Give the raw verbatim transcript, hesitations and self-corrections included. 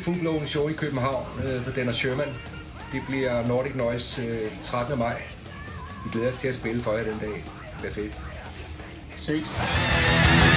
fuldblown show i København øh, for Dennis Sherman. Det bliver Nordic Noise øh, trettende maj. Vi glæder os til at spille for jer den dag. Det bliver fedt. Ses.